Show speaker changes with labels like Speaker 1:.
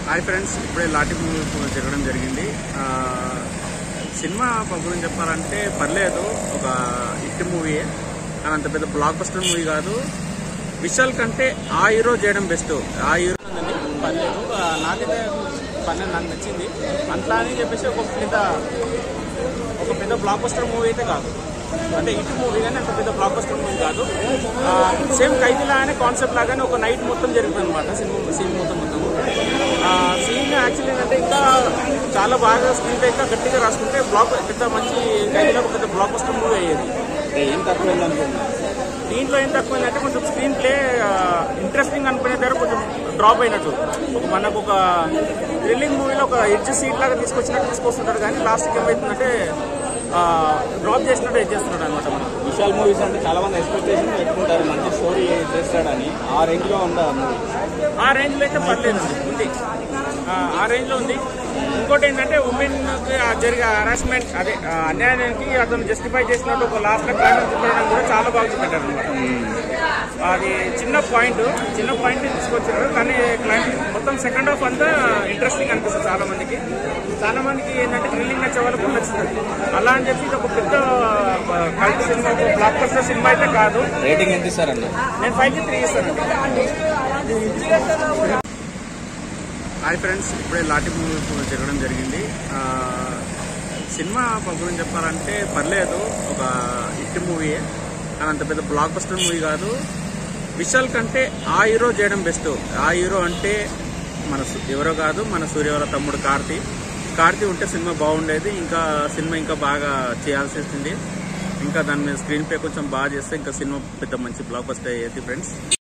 Speaker 1: Hi friends, ఇప్పుడే లాటి movie జరగడం జరిగింది. సినిమా గురించి చెప్పాలంటే పర్లేదు, ఒక హిట్ మూవీయే, కానీ అంత పెద్ద బ్లాక్ బస్టర్ మూవీ కాదు. విశాల్ కంటే ఆ హీరో చేయడం బెస్ట్. ఆ హీరో పర్లేదు, నాకైతే పర్లేదు, నాకు నచ్చింది. అట్లా అని చెప్పేసి ఒక పెద్ద బ్లాక్ బస్టర్ మూవీ అయితే కాదు, అంటే హిట్ మూవీ కానీ అంత పెద్ద బ్లాక్ బస్టర్ మూవీ కాదు. సేమ్ ఖైదీలా అనే కాన్సెప్ట్ లాగానే ఒక నైట్ మొత్తం జరుగుతుంది అనమాట. సీన్ మొత్తం సీన్ యాక్చువల్లీ ఏంటంటే ఇంకా చాలా బాగా స్క్రీన్ ప్లే ఇంకా గట్టిగా రాసుకుంటే పెద్ద మంచి ఖైదీలో ఒక పెద్ద బ్లాక్ బస్టర్ మూవీ అయ్యేది.
Speaker 2: ఏం తక్కువైంది అనుకుంటున్నాను.
Speaker 1: దీంట్లో ఏం తక్కువైందంటే కొంచెం స్క్రీన్ ప్లే ఇంట్రెస్టింగ్ అనుకునే దగ్గర కొంచెం డ్రాప్ అయినట్టు. మనకు ఒక థ్రిల్లింగ్ మూవీలో ఒక ఎడ్జ్ సీట్ లాగా తీసుకొస్తుంటారు, కానీ లాస్ట్కి ఏమవుతుందంటే డ్రాప్ చేసినట్టు ఎడ్జ్ చేస్తున్నాడు అనమాట. మనం
Speaker 2: విశాల్ మూవీస్ అంటే చాలా మంది ఎక్స్పెక్టేషన్ పెట్టుకుంటారు, మంచి స్టోరీ చేస్తాడని. ఆ రేంజ్ లో ఉందా మూవీ?
Speaker 1: ఆ రేంజ్ లో అయితే పర్లేదు, ఉంది, ఆ రేంజ్ లో ఉంది. ఇంకోటి ఏంటంటే ఉమెన్ జరిగే హరాస్మెంట్, అదే అన్యాయానికి అతను జస్టిఫై చేసినట్టు ఒక లాస్ట్ లో క్లైమాక్స్ చూపడం కూడా చాలా బాగా చూపెట్టారు అనమాట. అది చిన్న పాయింట్ తీసుకొచ్చారు, కానీ క్లైమాక్స్ మొత్తం సెకండ్ హాఫ్ అంతా ఇంట్రెస్టింగ్ అనిపిస్తుంది చాలా మందికి ఏంటంటే థ్రిల్లింగ్ నచ్చే వాళ్ళకు నచ్చుతుంది. అలా అని చెప్పి ఇది ఒక పెద్ద కల్ట్ సినిమా, బ్లాక్ బస్టర్ సినిమా అయితే కాదు.
Speaker 2: రేటింగ్ ఎంత ఇస్తారన్న?
Speaker 1: నేను 5కి 3 ఇస్తానండి. హాయ్ ఫ్రెండ్స్, ఇప్పుడే లాటి మూవీ జరగడం జరిగింది. సినిమా గురించి చెప్పాలంటే పర్లేదు, ఒక హిట్ మూవీయే, కానీ అంత పెద్ద బ్లాక్ బస్టర్ మూవీ కాదు. విశాల్ కంటే ఆ హీరో చేయడం బెస్ట్. ఆ హీరో అంటే ఎవరో కాదు, మన సూర్య వాళ్ళ తమ్ముడు కార్తీ ఉంటే సినిమా బాగుండేది. ఇంకా సినిమా ఇంకా బాగా చేయాల్సి వచ్చింది. ఇంకా దాని మీద స్క్రీన్ ప్లే కొంచెం బాగా చేస్తే ఇంకా సినిమా పెద్ద మంచి బ్లాక్ బస్టర్ అయ్యేది ఫ్రెండ్స్.